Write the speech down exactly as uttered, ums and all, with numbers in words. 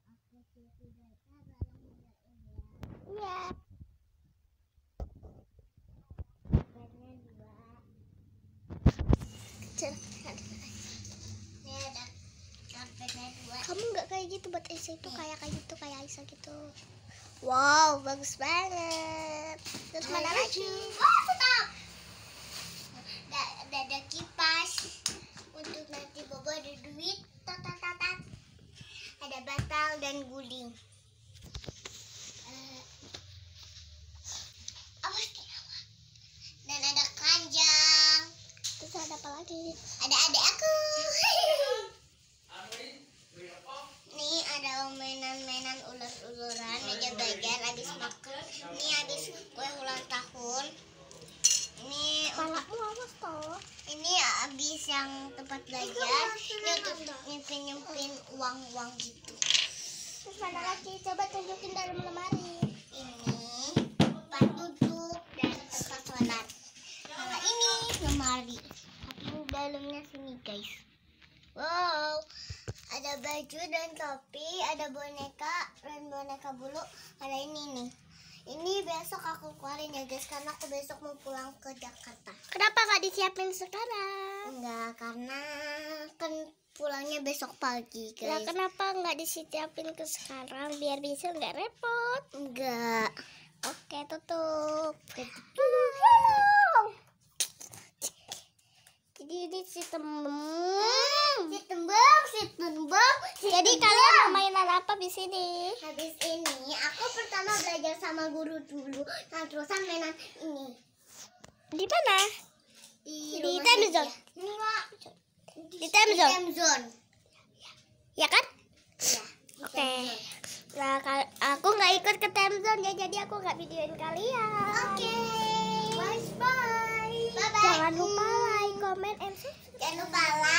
Iya. Kamu nggak kayak gitu buat Aisyah itu kayak kayak gitu kayak Aisyah gitu. Wow, bagus banget. Terus mana lagi? Oh, stop. Ada ada kipas untuk nanti bobo, ada duit, tat tat tat, tat. Ada bantal dan guling. Uh, apa sih? Dan ada keranjang. Terus ada apa lagi? Ada adik aku. Nih ada mainan-mainan ular-uluran, meja belajar habis makan. Ini habis kue ulang tahun. Ini Kepalamu awas toh. Ini habis yang tempat belajar. Ini untuk nyimpen-nyimpen uang-uang gitu. Terus mana lagi? Coba tunjukin dalam lemari. Ini tempat duduk dan tempat sholat. Kalau ini lemari, tapi dalamnya sini guys. Wow, ada baju dan topi, ada boneka dan boneka bulu. Ada ini nih. Ini besok aku keluarin ya guys, karena aku besok mau pulang ke Jakarta. Kenapa nggak disiapin sekarang? Enggak, karena kan pulangnya besok pagi Lah guys. kenapa nggak disiapin ke sekarang biar bisa nggak repot? Enggak. Oke, tutup. Halo. Jadi ini si tembem. Hmm, si tembok, si tembok. Si Jadi tembok. kalian mau mainan apa di sini? Habis ini aku pertama belajar sama guru dulu, nah terusan mainan ini Di mana? di, Di rumah time saja. zone? Enggak. Di time zone? Time zone. Ya kan? Iya. di Oke. time zone. Nah, kal- aku nggak ikut ke time zone ya, jadi aku nggak videoin kalian. Oke. Bye bye. Bye bye. Jangan lupa like, comment, and subscribe. Jangan lupa like.